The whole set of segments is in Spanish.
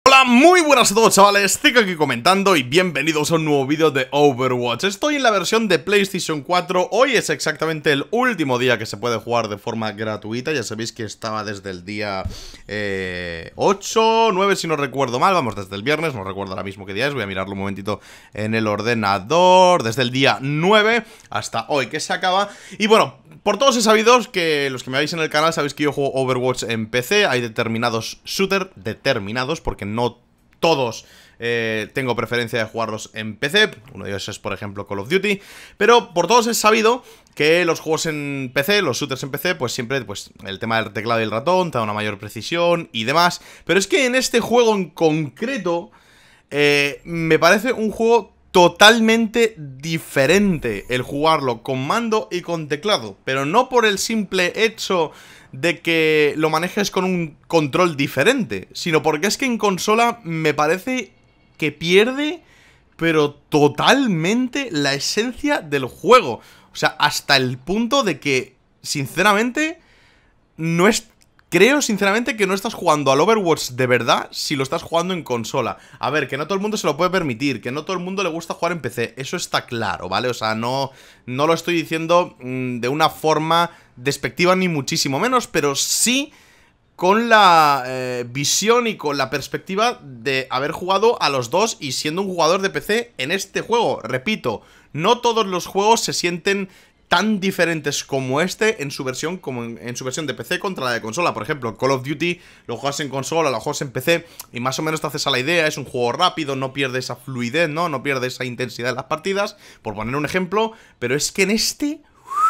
Hola, muy buenas a todos, chavales, Zico aquí comentando y bienvenidos a un nuevo vídeo de Overwatch. Estoy en la versión de PlayStation 4, hoy es exactamente el último día que se puede jugar de forma gratuita. Ya sabéis que estaba desde el día 8, 9 si no recuerdo mal, vamos, desde el viernes, no recuerdo ahora mismo qué día es, voy a mirarlo un momentito en el ordenador. Desde el día 9 hasta hoy que se acaba. Y bueno, por todos he sabido que los que me veis en el canal sabéis que yo juego Overwatch en PC. Hay determinados shooters, porque no todos tengo preferencia de jugarlos en PC. Uno de ellos es, por ejemplo, Call of Duty. Pero por todos he sabido que los juegos en PC, los shooters en PC, pues siempre el tema del teclado y el ratón te da una mayor precisión y demás. Pero es que en este juego en concreto me parece un juego totalmente diferente el jugarlo con mando y con teclado, pero no por el simple hecho de que lo manejes con un control diferente, sino porque es que en consola me parece que pierde, pero totalmente la esencia del juego. O sea, hasta el punto de que, sinceramente, no es... Creo sinceramente que no estás jugando al Overwatch de verdad si lo estás jugando en consola. A ver, que no todo el mundo se lo puede permitir, que no todo el mundo le gusta jugar en PC, eso está claro, ¿vale? O sea, no lo estoy diciendo de una forma despectiva ni muchísimo menos, pero sí con la visión y con la perspectiva de haber jugado a los dos y siendo un jugador de PC en este juego. Repito, no todos los juegos se sienten tan diferentes como este en su versión de PC contra la de consola. Por ejemplo, Call of Duty lo juegas en consola, lo juegas en PC y más o menos te haces a la idea. Es un juego rápido, no pierde esa fluidez, no pierde esa intensidad en las partidas, por poner un ejemplo. Pero es que en este...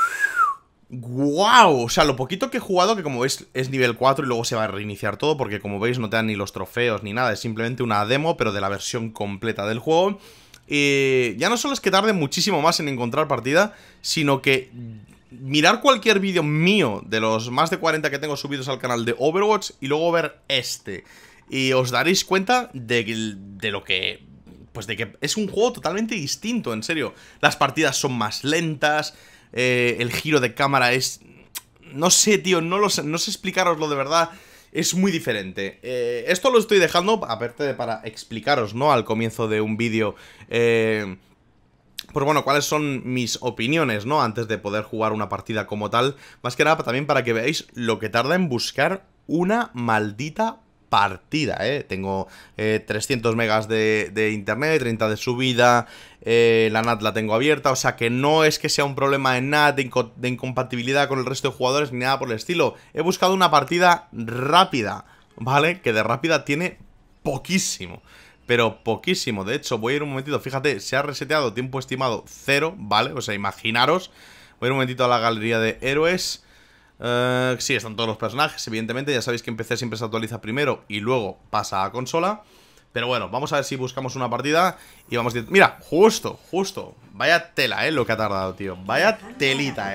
¡Wow! O sea, lo poquito que he jugado, que como veis es nivel 4 y luego se va a reiniciar todo, porque como veis no te dan ni los trofeos ni nada, es simplemente una demo, pero de la versión completa del juego. Ya no solo es que tarde muchísimo más en encontrar partida, sino que mirar cualquier vídeo mío de los más de 40 que tengo subidos al canal de Overwatch y luego ver este, y os daréis cuenta de lo que... Pues de que es un juego totalmente distinto, en serio. Las partidas son más lentas, el giro de cámara es... No sé, tío, no sé explicaroslo de verdad. Es muy diferente. Esto lo estoy dejando, aparte de para explicaros, ¿no? Al comienzo de un vídeo, pues bueno, cuáles son mis opiniones, ¿no? Antes de poder jugar una partida como tal. Más que nada también para que veáis lo que tarda en buscar una maldita partida, Tengo 300 megas de internet, 30 de subida, la NAT la tengo abierta, o sea que no es que sea un problema en NAT de incompatibilidad con el resto de jugadores ni nada por el estilo. He buscado una partida rápida, ¿vale? Que de rápida tiene poquísimo, pero poquísimo. De hecho, voy a ir un momentito, fíjate, se ha reseteado tiempo estimado 0, ¿vale? O sea, imaginaros. Voy a ir un momentito a la galería de héroes. Sí, están todos los personajes, evidentemente. Ya sabéis que en PC siempre se actualiza primero y luego pasa a consola. Pero bueno, vamos a ver si buscamos una partida y vamos... Mira, justo. Vaya tela, lo que ha tardado, tío. Vaya telita,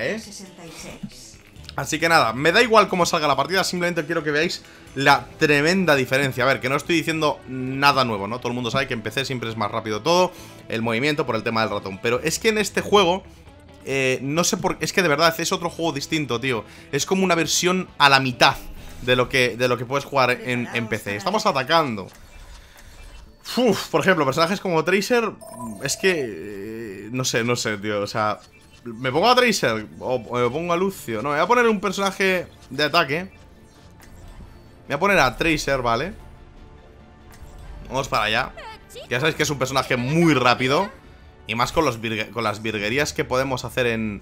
Así que nada, me da igual cómo salga la partida. Simplemente quiero que veáis la tremenda diferencia. A ver, que no estoy diciendo nada nuevo, ¿no? Todo el mundo sabe que en PC siempre es más rápido todo, el movimiento por el tema del ratón. Pero es que en este juego... no sé por qué, es que de verdad es otro juego distinto, tío. Es como una versión a la mitad de lo que puedes jugar en PC. Estamos atacando. Por ejemplo, personajes como Tracer. Es que... no sé, tío. O sea, ¿me pongo a Tracer o me pongo a Lucio? No, me voy a poner un personaje de ataque. Me voy a poner a Tracer, ¿vale? Vamos para allá. Ya sabéis que es un personaje muy rápido. Y más con las virguerías que podemos hacer en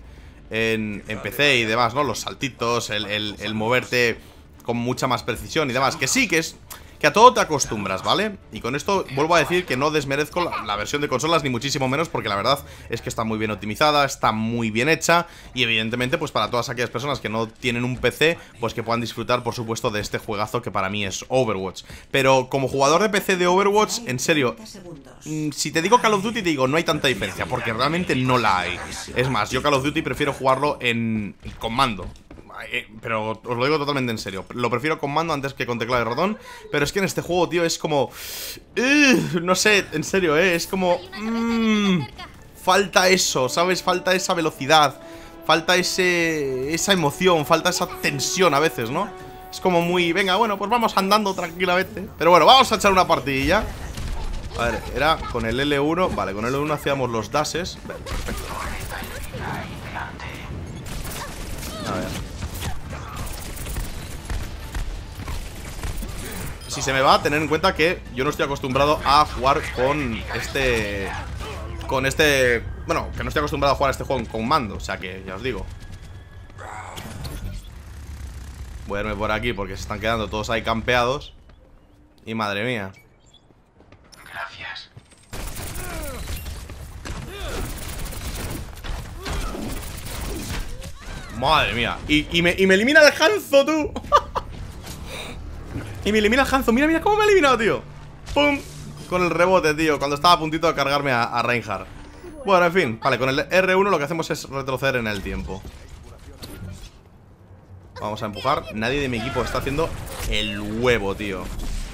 PC y demás, ¿no? Los saltitos, el moverte con mucha más precisión y demás. Que sí, que a todo te acostumbras, ¿vale? Y con esto vuelvo a decir que no desmerezco la versión de consolas, ni muchísimo menos, porque la verdad es que está muy bien optimizada, está muy bien hecha. Y evidentemente, pues para todas aquellas personas que no tienen un PC, pues que puedan disfrutar, por supuesto, de este juegazo que para mí es Overwatch. Pero como jugador de PC de Overwatch, en serio, si te digo Call of Duty, te digo, no hay tanta diferencia, porque realmente no la hay. Es más, yo Call of Duty prefiero jugarlo con mando. Pero os lo digo totalmente en serio. Lo prefiero con mando antes que con teclado y ratón. Pero es que en este juego, tío, es como... no sé, en serio, es como... falta eso, ¿sabes? Falta esa velocidad. Falta esa emoción, falta esa tensión a veces, ¿no? Es como muy... Venga, bueno, pues vamos andando tranquilamente. Pero bueno, vamos a echar una partidilla. A ver, era con el L1. Vale, con el L1 hacíamos los dashes. Vale, perfecto. A ver. Si se me va, tener en cuenta que yo no estoy acostumbrado a jugar con este... Bueno, que no estoy acostumbrado a jugar a este juego con mando. O sea que, ya os digo. Voy a irme por aquí porque se están quedando todos ahí campeados. Y madre mía. Gracias. Madre mía. Y me elimina el Hanzo, tú. Y me elimina el Hanzo. Mira, mira cómo me ha eliminado, tío. ¡Pum! Con el rebote, tío. Cuando estaba a puntito de cargarme a Reinhardt. Bueno, en fin. Vale, con el R1 lo que hacemos es retroceder en el tiempo. Vamos a empujar. Nadie de mi equipo está haciendo el huevo, tío.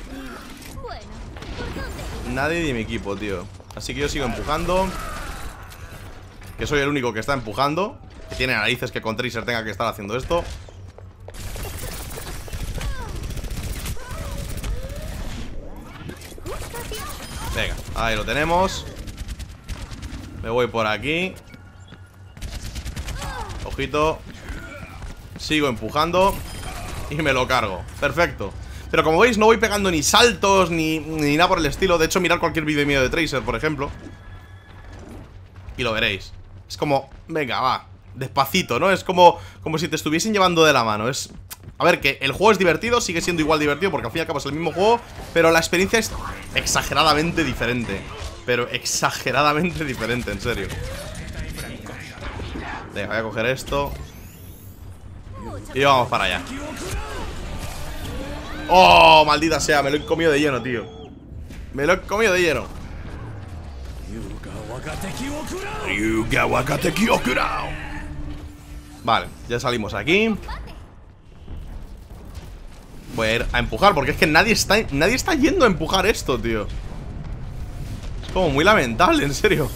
Nadie de mi equipo, tío. Así que yo sigo empujando. Que soy el único que está empujando. Que tiene narices que con Tracer tenga que estar haciendo esto. Venga, ahí lo tenemos. Me voy por aquí. Ojito. Sigo empujando. Y me lo cargo, perfecto. Pero como veis no voy pegando ni saltos ni nada por el estilo. De hecho, mirad cualquier vídeo mío de Tracer, por ejemplo, y lo veréis. Es como, venga, va, despacito, ¿no? Es como si te estuviesen llevando de la mano. Es... A ver, que el juego es divertido, sigue siendo igual divertido porque al fin y al cabo es el mismo juego, pero la experiencia es exageradamente diferente. Pero exageradamente diferente, en serio. Venga, voy a coger esto y vamos para allá. ¡Oh, maldita sea! Me lo he comido de lleno, tío. Me lo he comido de lleno. Vale, ya salimos aquí. Voy a ir a empujar porque es que nadie está yendo a empujar esto, tío. Es como muy lamentable, en serio.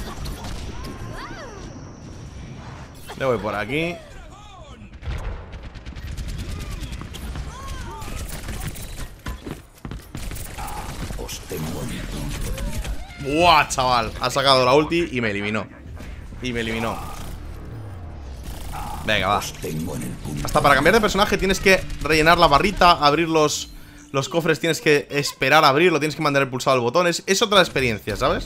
Le voy por aquí. ¡Buah, chaval! Ha sacado la ulti y me eliminó. Venga, va. Hasta para cambiar de personaje tienes que rellenar la barrita, abrir los cofres, tienes que esperar a abrirlo, tienes que mantener pulsado el botón. Es otra experiencia, ¿sabes?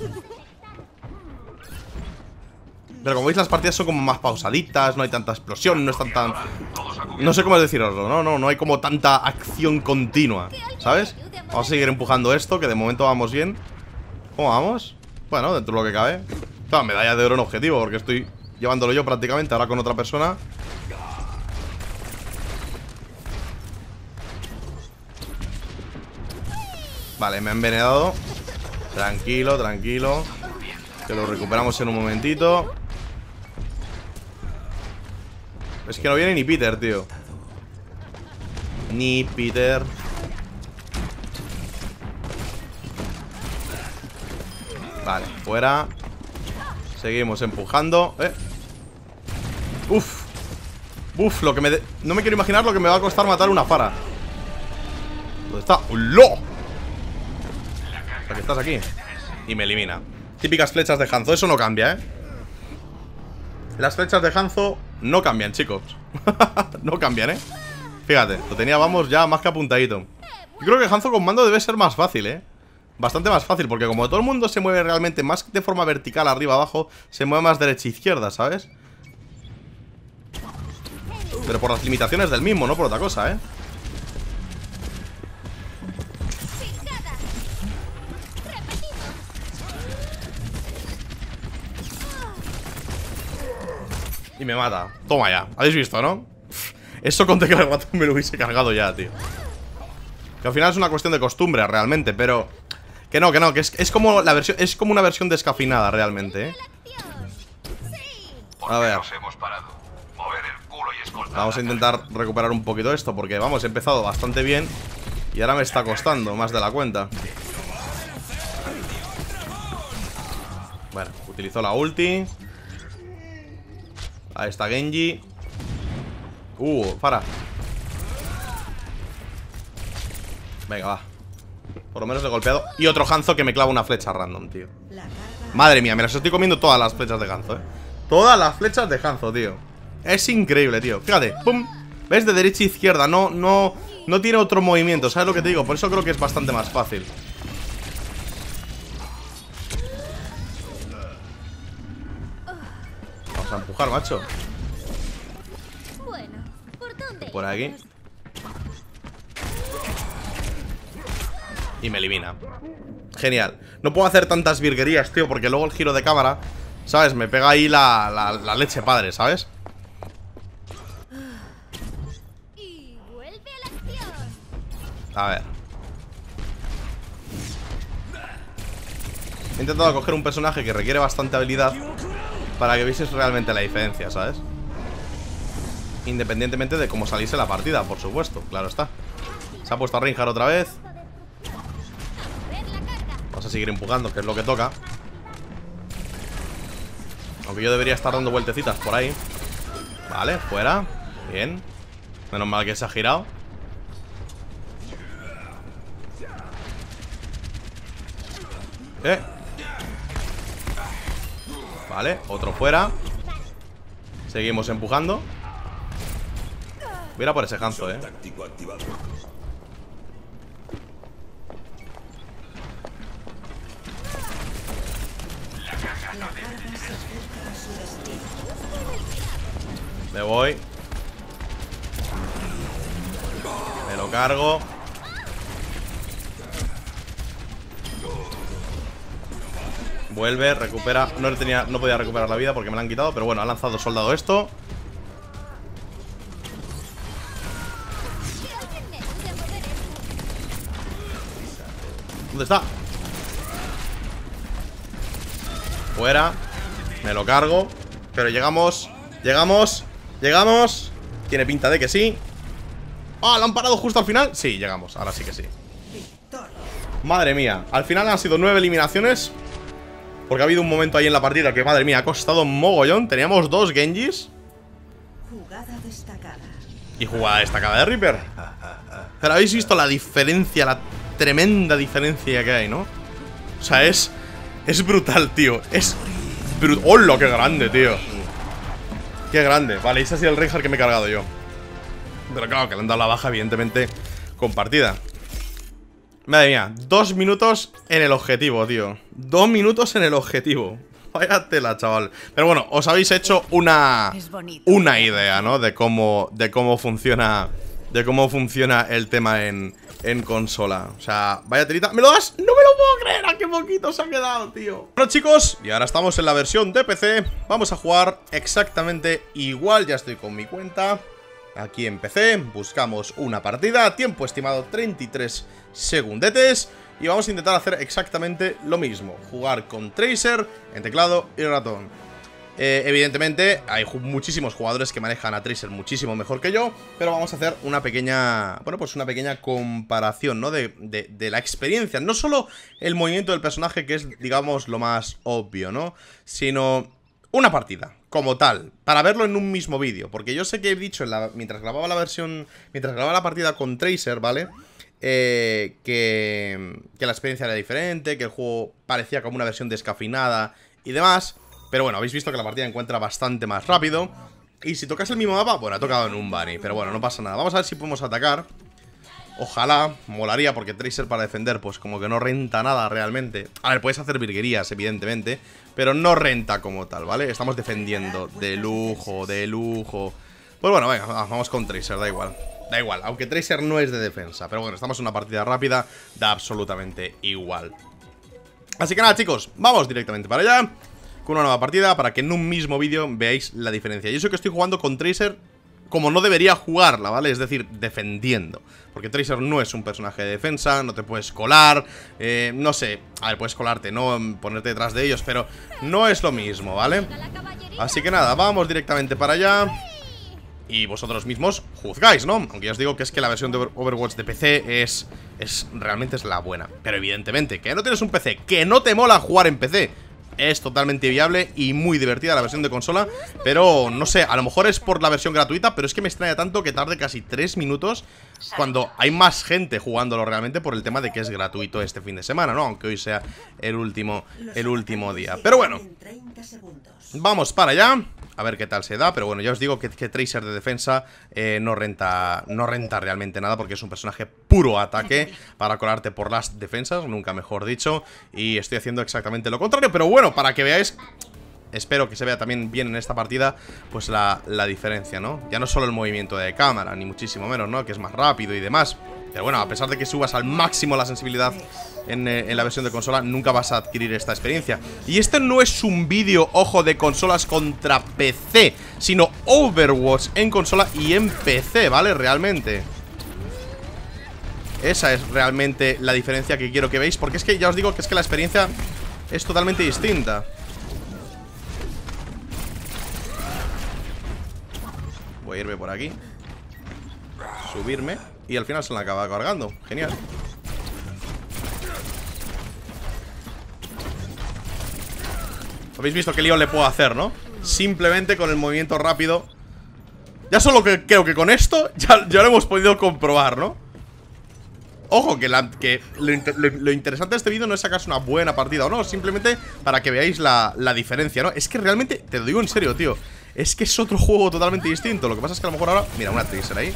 Pero como veis las partidas son como más pausaditas, no hay tanta explosión, no están tan... No sé cómo deciroslo, no hay como tanta acción continua, ¿sabes? Vamos a seguir empujando esto, que de momento vamos bien. ¿Cómo vamos? Bueno, dentro de lo que cabe. Claro, medalla de oro en objetivo, porque estoy llevándolo yo prácticamente, ahora con otra persona. Vale, me ha envenenado. Tranquilo, tranquilo, que lo recuperamos en un momentito. Es que no viene ni Peter, tío. Ni Peter. Vale, fuera. Seguimos empujando. Uf, lo que me... No me quiero imaginar lo que me va a costar matar una Pharah. ¿Dónde está? ¡Lo! O sea, que estás aquí. Y me elimina. Típicas flechas de Hanzo, eso no cambia, Las flechas de Hanzo no cambian, chicos. No cambian, Fíjate, lo tenía, vamos, ya más que apuntadito. Yo creo que Hanzo con mando debe ser más fácil, Bastante más fácil, porque como todo el mundo se mueve realmente más de forma vertical, arriba, abajo, se mueve más derecha e izquierda, ¿sabes? Pero por las limitaciones del mismo, no por otra cosa, Y me mata. Toma ya. ¿Habéis visto, no? Eso con tecla de ratón me lo hubiese cargado ya, tío. Que al final es una cuestión de costumbre, realmente, pero... Que es como la versión... Es como una versión descafeinada, realmente, A ver. Vamos a intentar recuperar un poquito esto, porque, vamos, he empezado bastante bien y ahora me está costando más de la cuenta. Bueno, utilizó la ulti. Ahí está Genji. Pharah. Venga, va. Por lo menos le he golpeado. Y otro Hanzo que me clava una flecha random, tío. Madre mía, me las estoy comiendo todas las flechas de Hanzo, Todas las flechas de Hanzo, tío. Es increíble, tío. Fíjate, pum. ¿Ves? De derecha a izquierda. No tiene otro movimiento. ¿Sabes lo que te digo? Por eso creo que es bastante más fácil. Vamos a empujar, macho. Por aquí. Y me elimina. Genial. No puedo hacer tantas virguerías, tío, porque luego el giro de cámara, ¿sabes? Me pega ahí la leche padre, ¿sabes? A ver. He intentado coger un personaje que requiere bastante habilidad para que vieses realmente la diferencia, ¿sabes? Independientemente de cómo saliese la partida, por supuesto. Claro está. Se ha puesto a Reinhardt otra vez. Vamos a seguir empujando, que es lo que toca. Aunque yo debería estar dando vueltecitas por ahí. Vale, fuera. Bien. Menos mal que se ha girado. Vale, otro fuera. Seguimos empujando. Voy a ir a por ese Hanzo, Me voy. Me lo cargo. Vuelve, recupera. No podía recuperar la vida porque me la han quitado. Pero bueno, ha lanzado soldado esto. ¿Dónde está? Fuera. Me lo cargo. Pero llegamos. Llegamos. Tiene pinta de que sí. Ah, ¿lo han parado justo al final? Sí, llegamos, ahora sí que sí. Madre mía, al final han sido 9 eliminaciones. Porque ha habido un momento ahí en la partida que, madre mía, ha costado un mogollón. Teníamos 2 Genjis y jugada destacada de Reaper. Pero habéis visto la diferencia, la tremenda diferencia que hay, ¿no? O sea, es brutal, tío. Es brutal. ¡Hola, qué grande, tío! ¡Qué grande! Vale, ese ha sido el Reinhardt que me he cargado yo. Pero claro, que le han dado la baja, evidentemente, compartida. Madre mía, 2 minutos en el objetivo, tío. 2 minutos en el objetivo. Vaya tela, chaval. Pero bueno, os habéis hecho una idea, ¿no? De cómo funciona. De cómo funciona el tema en consola. O sea, vaya telita. ¿Me lo das? ¡No me lo puedo creer! ¡A qué poquito se ha quedado, tío! Bueno, chicos, y ahora estamos en la versión de PC. Vamos a jugar exactamente igual. Ya estoy con mi cuenta aquí en PC. Buscamos una partida. Tiempo estimado 33 segundetes. Y vamos a intentar hacer exactamente lo mismo. Jugar con Tracer en teclado y ratón. Evidentemente hay muchísimos jugadores que manejan a Tracer muchísimo mejor que yo. Pero vamos a hacer una pequeña, bueno, pues una pequeña comparación, ¿no? De la experiencia. No solo el movimiento del personaje, que es, digamos, lo más obvio, ¿no? Sino una partida, como tal, para verlo en un mismo vídeo. Porque yo sé que he dicho mientras grababa la partida con Tracer, ¿vale? Que la experiencia era diferente, que el juego parecía como una versión descafeinada y demás. Pero bueno, habéis visto que la partida encuentra bastante más rápido. Y si tocas el mismo mapa, bueno, ha tocado en un bunny, pero bueno, no pasa nada. Vamos a ver si podemos atacar. Ojalá, molaría, porque Tracer para defender, pues como que no renta nada realmente. A ver, puedes hacer virguerías, evidentemente, pero no renta como tal, ¿vale? Estamos defendiendo de lujo, de lujo. Pues bueno, venga, vamos con Tracer, da igual. Da igual, aunque Tracer no es de defensa. Pero bueno, estamos en una partida rápida, da absolutamente igual. Así que nada, chicos, vamos directamente para allá con una nueva partida, para que en un mismo vídeo veáis la diferencia. Yo sé que estoy jugando con Tracer como no debería jugarla, ¿vale? Es decir, defendiendo. Porque Tracer no es un personaje de defensa, no te puedes colar, no sé, a ver, puedes colarte, no ponerte detrás de ellos, pero no es lo mismo, ¿vale? Así que nada, vamos directamente para allá. Y vosotros mismos juzgáis, ¿no? Aunque ya os digo que es que la versión de Overwatch de PC realmente es la buena. Pero evidentemente, que no tienes un PC, que no te mola jugar en PC, es totalmente viable y muy divertida la versión de consola. Pero no sé, a lo mejor es por la versión gratuita, pero es que me extraña tanto que tarde casi 3 minutos cuando hay más gente jugándolo realmente, por el tema de que es gratuito este fin de semana, ¿no? Aunque hoy sea el último día. Pero bueno, vamos para allá. A ver qué tal se da, pero bueno, ya os digo que Tracer de defensa no renta realmente nada, porque es un personaje puro ataque para colarte por las defensas, nunca mejor dicho. Y estoy haciendo exactamente lo contrario, pero bueno, para que veáis, espero que se vea también bien en esta partida, pues la diferencia, ¿no? Ya no solo el movimiento de cámara, ni muchísimo menos, ¿no? Que es más rápido y demás. Pero bueno, a pesar de que subas al máximo la sensibilidad en la versión de consola, nunca vas a adquirir esta experiencia. Y este no es un vídeo, ojo, de consolas contra PC, sino Overwatch en consola y en PC, ¿vale? Realmente esa es realmente la diferencia que quiero que veáis, porque es que ya os digo que es que la experiencia es totalmente distinta. Voy a irme por aquí, subirme, y al final se la acaba cargando. Genial. Habéis visto qué lío le puedo hacer, ¿no? Simplemente con el movimiento rápido. Ya solo que creo que con esto ya lo hemos podido comprobar, ¿no? Ojo, que lo interesante de este vídeo no es sacarse una buena partida o no, simplemente para que veáis la diferencia, ¿no? Es que realmente, te lo digo en serio, tío, es que es otro juego totalmente distinto. Lo que pasa es que a lo mejor ahora... Mira, una Tracer ahí.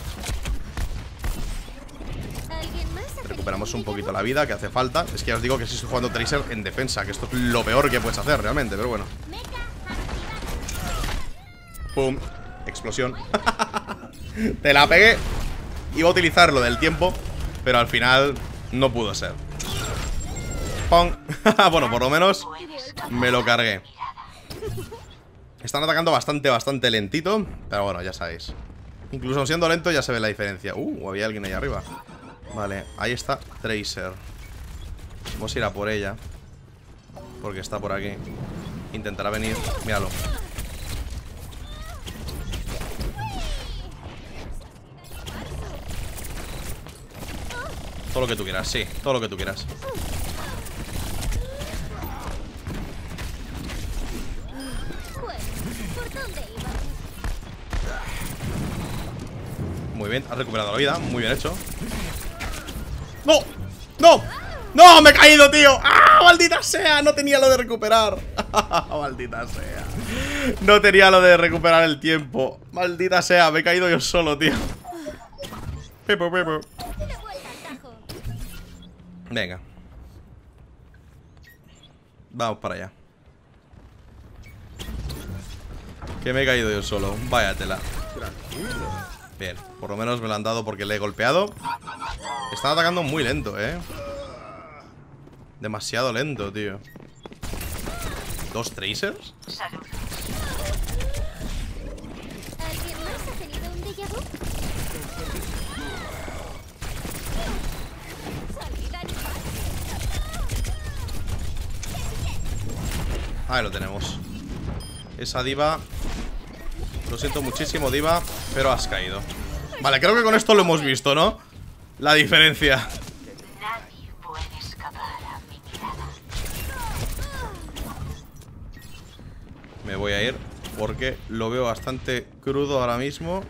Recuperamos un poquito la vida que hace falta. Es que ya os digo que si estoy jugando Tracer en defensa, que esto es lo peor que puedes hacer realmente, pero bueno. Pum, explosión. Te la pegué. Iba a utilizar lo del tiempo, pero al final no pudo ser. ¡Pum! Bueno, por lo menos me lo cargué. Están atacando bastante lentito, pero bueno, ya sabéis. Incluso siendo lento ya se ve la diferencia. Había alguien ahí arriba. Vale, ahí está Tracer. Vamos a ir a por ella, porque está por aquí. Intentará venir, míralo. Todo lo que tú quieras, sí, todo lo que tú quieras. Muy bien, has recuperado la vida, muy bien hecho. ¡No! ¡No! ¡No! ¡Me he caído, tío! ¡Ah! ¡Maldita sea! No tenía lo de recuperar. ¡Maldita sea! No tenía lo de recuperar el tiempo. ¡Maldita sea! Me he caído yo solo, tío. Pepo. Venga. Vamos para allá. Que me he caído yo solo. Váyatela. Bien, por lo menos me lo han dado porque le he golpeado. Están atacando muy lento, demasiado lento, tío. ¿Dos Tracers? ¿Alguien más ha tenido un déjà vu? Ahí lo tenemos. Esa diva. Lo siento muchísimo, diva, pero has caído. Vale, creo que con esto lo hemos visto, ¿no? La diferencia. Nadie puede escapar a mi mirada. Me voy a ir porque lo veo bastante crudo ahora mismo.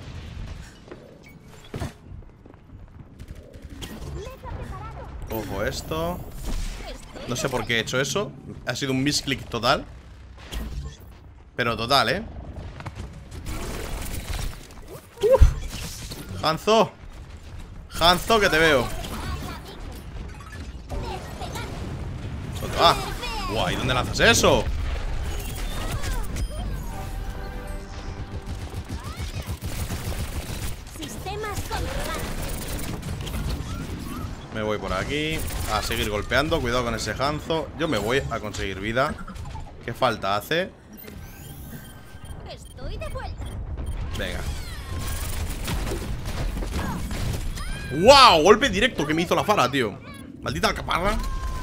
Ojo esto. No sé por qué he hecho eso. Ha sido un misclick total. Pero total, Hanzo. Hanzo, que te veo. ¿Dónde va? Guay, ¿dónde lanzas eso? Sistemas controlados. Me voy por aquí a seguir golpeando. Cuidado con ese Hanzo. Yo me voy a conseguir vida. ¿Qué falta hace? Estoy de vuelta. Venga. ¡Wow! Golpe directo que me hizo la Fara, tío. Maldita alcaparra.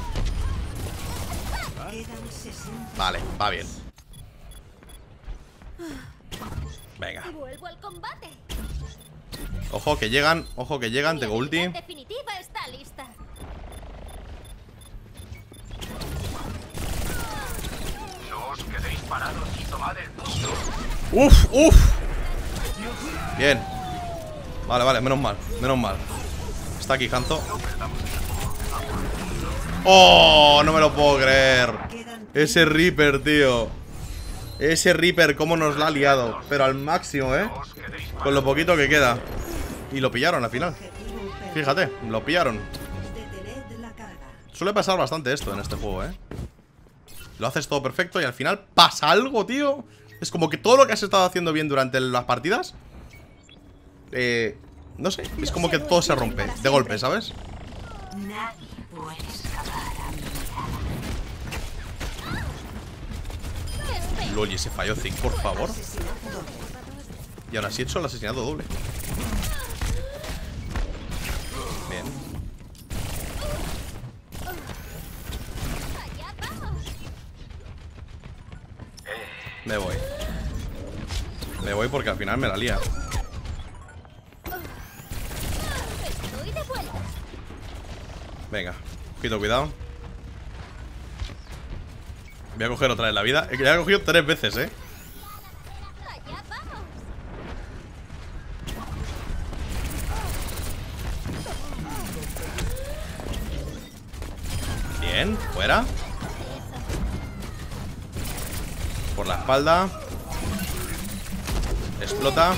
Vale, va bien. Venga. Vuelvo al combate. Ojo que llegan, tengo ulti. La definitiva está lista. Uf, uf. Bien. Vale, vale, menos mal, menos mal. Está aquí Hanzo. ¡Oh! No me lo puedo creer. Ese Reaper, tío. Ese Reaper, cómo nos la ha liado. Pero al máximo, ¿eh? Con lo poquito que queda. Y lo pillaron al final. Fíjate, lo pillaron. Suele pasar bastante esto en este juego, ¿eh? Lo haces todo perfecto y al final pasa algo, tío. Es como que todo lo que has estado haciendo bien durante las partidas, no sé, es como que todo se rompe de golpe, ¿sabes? Nadie puede escapar a mi mirada. LOL, y ese fallo Zik, por favor. Y ahora sí he hecho el asesinato doble. Bien. Allá vamos. Me voy. Me voy porque al final me la lía. Estoy de vuelta. Venga, ojito, cuidado. Voy a coger otra vez la vida. Que ya he cogido 3 veces, Allá vamos. Bien, fuera. Por la espalda. Explota.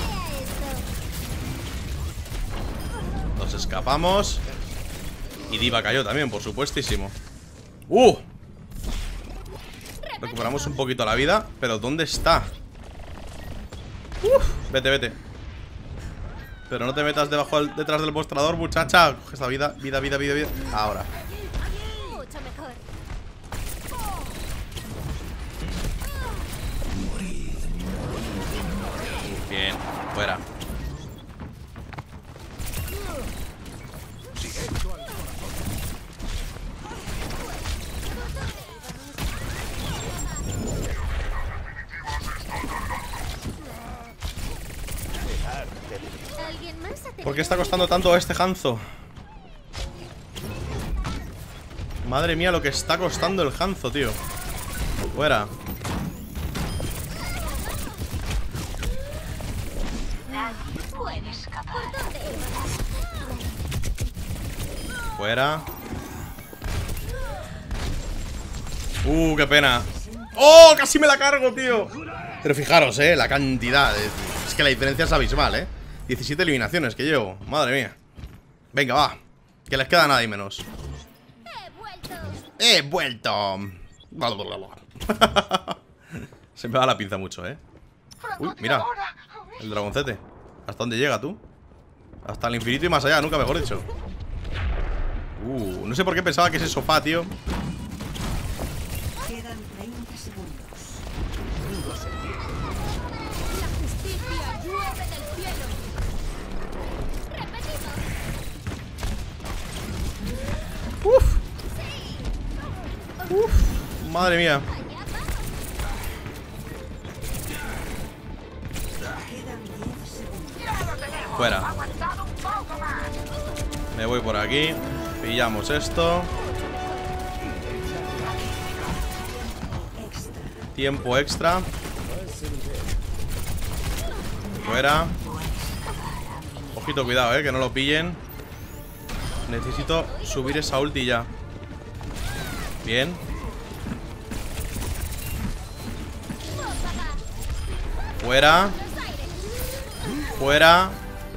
Nos escapamos. Y D.Va cayó también, por supuestísimo. Recuperamos un poquito la vida. Pero ¿dónde está? Vete, vete. Pero no te metas detrás del mostrador, muchacha. Coge esta vida, vida, vida, vida, vida. Ahora. Mucho mejor. Bien, fuera. ¿Alguien más ha ¿Por qué está costando tanto este Hanzo? Madre mía, lo que está costando el Hanzo, tío. Fuera. Nadie puede escapar. Fuera. Qué pena. ¡Oh! Casi me la cargo, tío. Pero fijaros, la cantidad. Es que la diferencia es abismal, 17 eliminaciones que llevo. Madre mía. Venga, va. Que les queda nada y menos. He vuelto. ¡He vuelto! Se me va la pinza mucho, Uy, mira. El dragoncete. ¿Hasta dónde llega tú? Hasta el infinito y más allá, nunca mejor dicho. No sé por qué pensaba que ese sofá, tío. Quedan 30 segundos. La justicia llueve del cielo. Repetimos. Madre mía. Allá vamos. Quedan 10 segundos. Fuera. Me voy por aquí. Pillamos esto. Tiempo extra. Fuera. Ojito, cuidado, que no lo pillen. Necesito subir esa ulti ya. Bien. Fuera. Fuera.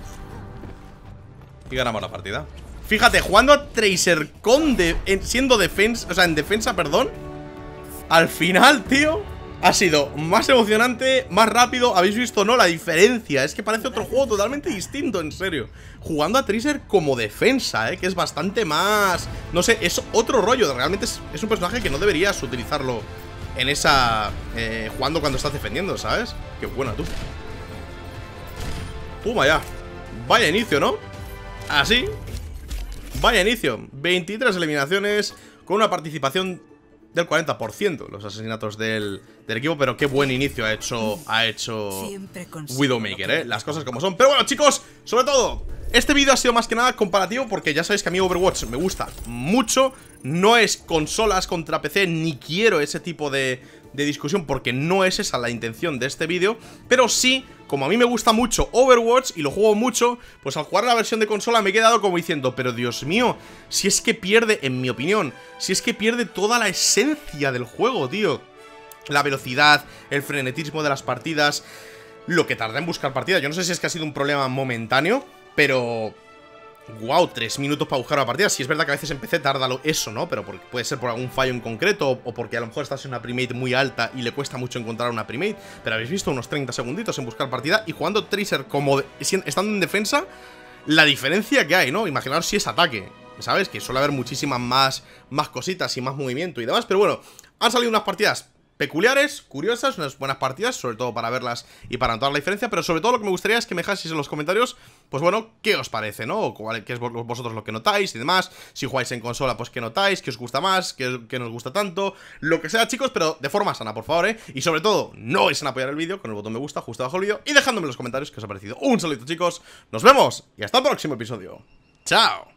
Y ganamos la partida. Fíjate, jugando a Tracer siendo defensa, o sea, en defensa, perdón. Al final, tío, ha sido más emocionante, más rápido. ¿Habéis visto, no? La diferencia. Es que parece otro juego totalmente distinto, en serio. Jugando a Tracer como defensa, que es bastante más... No sé, es otro rollo. Realmente es un personaje que no deberías utilizarlo en esa... jugando cuando estás defendiendo, ¿sabes? Qué buena, tú. Puma ya. Vaya inicio, ¿no? Así. Vaya inicio. 23 eliminaciones con una participación del 40%. Los asesinatos del equipo. Pero qué buen inicio ha hecho Siempre consigo Widowmaker, Las cosas como son. Pero bueno, chicos, sobre todo, Este vídeo ha sido más que nada comparativo porque ya sabéis que a mí Overwatch me gusta mucho. No es consolas contra PC, ni quiero ese tipo de discusión porque no es esa la intención de este vídeo. Pero sí, como a mí me gusta mucho Overwatch y lo juego mucho, pues al jugar la versión de consola me he quedado como diciendo, pero Dios mío, si es que pierde, en mi opinión, si es que pierde toda la esencia del juego, tío. La velocidad, el frenetismo de las partidas, lo que tarda en buscar partidas. Yo no sé si es que ha sido un problema momentáneo, pero... wow, 3 minutos para buscar una partida. Si es verdad que a veces en PC tarda eso, ¿no? Pero puede ser por algún fallo en concreto, o porque a lo mejor estás en una premade muy alta y le cuesta mucho encontrar una premade. Pero habéis visto unos 30 segunditos en buscar partida. Y jugando Tracer como estando en defensa, la diferencia que hay, ¿no? Imaginaos si es ataque, ¿sabes? Que suele haber muchísimas más cositas y más movimiento y demás. Pero bueno, han salido unas partidas peculiares, curiosas, unas buenas partidas, sobre todo para verlas y para notar la diferencia. Pero sobre todo lo que me gustaría es que me dejaseis en los comentarios, pues bueno, qué os parece, ¿no? O qué es vosotros lo que notáis y demás. Si jugáis en consola, pues qué notáis, qué os gusta más, qué no os gusta tanto, lo que sea, chicos, pero de forma sana, por favor, ¿eh? Y sobre todo, no vais a apoyar el vídeo con el botón me gusta justo abajo del vídeo y dejándome en los comentarios qué os ha parecido. Un saludo, chicos, nos vemos y hasta el próximo episodio. ¡Chao!